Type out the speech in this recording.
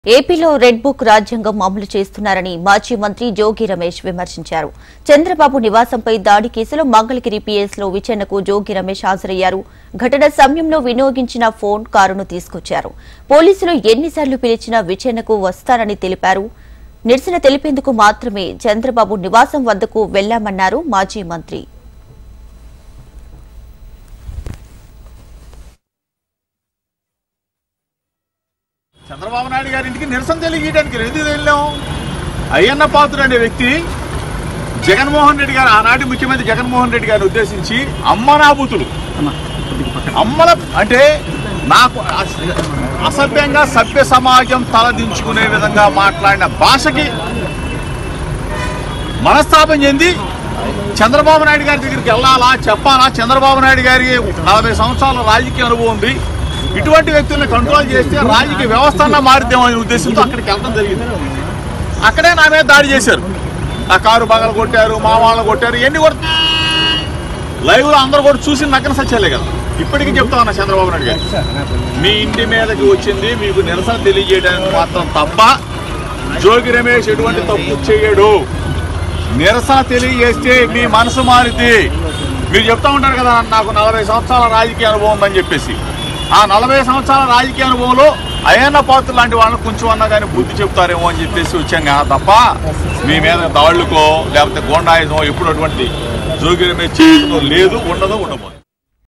ఏపీలో red book రాజ్యాంగం అమలు చేస్తున్నారని మాజీ మంత్రి జోగి రమేష్ విమర్శించారు. చంద్రబాబు నివాసంపై దాడి కేసులో మంగళగిరి పీఎస్లో విచారణకు జోగి రమేష్ హాజరయ్యారు. ఘటన సమయంలో వినియోగించిన ఫోన్ కారును తీసుకొచ్చారు. పోలీసులు ఎన్నిసార్లు పిలిచినా విచారణకు వస్తారని తెలిపారు. నిరసన తెలిపేందుకు మాత్రమే చంద్రబాబు నివాసం వద్దకు వెళ్లామన్నారు మాజీ మంత్రి. చంద్రబాబు నాయుడు గారి ఇంటికి నిరసన తెలియజేయడానికి ఎందుకు వెళ్ళాం? అయ్యన్న పాత్రుడు అనే వ్యక్తి జగన్మోహన్ రెడ్డి గారు, ఆనాటి ముఖ్యమంత్రి జగన్మోహన్ రెడ్డి గారిని ఉద్దేశించి అమ్మనాబూతులు అమ్మల అంటే నాకు అసభ్యంగా సభ్య సమాజం తలదించుకునే విధంగా మాట్లాడిన భాషకి మనస్తాపం చెంది చంద్రబాబు నాయుడు గారి దగ్గరికి వెళ్ళాలా, చెప్పాలా? చంద్రబాబు నాయుడు గారి 40 సంవత్సరాల రాజకీయ అనుభవం ఉంది. ఇటువంటి వ్యక్తులను కంట్రోల్ చేస్తే రాజకీయ వ్యవస్థ మారుద్దామనే ఉద్దేశంతో అక్కడికి వెళ్ళడం జరిగింది. అక్కడే నా మీద దాడి చేశారు. నా కారు బగలు కొట్టారు, మా వాళ్ళని కొట్టారు. ఎన్ని కొట్ట లైవ్లో అందరూ కూడా చూసి నగ్గన సత్యాలే కదా. ఇప్పటికీ చెప్తా ఉన్నా చంద్రబాబు నాయుడు గారు, మీ ఇంటి మీదకి వచ్చింది మీకు నిరసన తెలియజేయడానికి మాత్రం తప్ప జోగి రమేష్ ఎటువంటి తప్పు చేయడు. నిరసన తెలియజేస్తే మీ మనసు మారితే మీరు చెప్తా ఉంటారు కదా, నాకు 40 సంవత్సరాల రాజకీయ అనుభవం ఉందని చెప్పేసి. ఆ 40 సంవత్సరాల రాజకీయ అనుభవంలో అయ్యన్న పాత్రుడు లాంటి వాళ్ళని కొంచెం అన్నా కానీ బుద్ధి చెప్తారేమో అని చెప్పేసి వచ్చాం కదా తప్ప మీ మీద దాడులకో లేకపోతే గోండాయుధం ఎప్పుడు అటువంటి జోగి రమేష్ చేయడం లేదు, ఉండదు, ఉండబోదు.